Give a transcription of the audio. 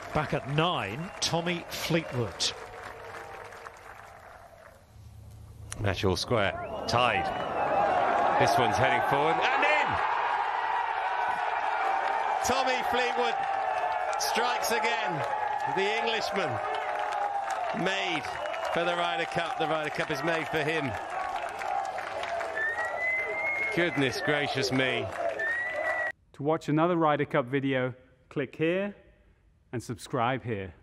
Back at 9, Tommy Fleetwood. Match all square, tied. This one's heading forward and in! Tommy Fleetwood strikes again. The Englishman made for the Ryder Cup. The Ryder Cup is made for him. Goodness gracious me. To watch another Ryder Cup video, click here and subscribe here.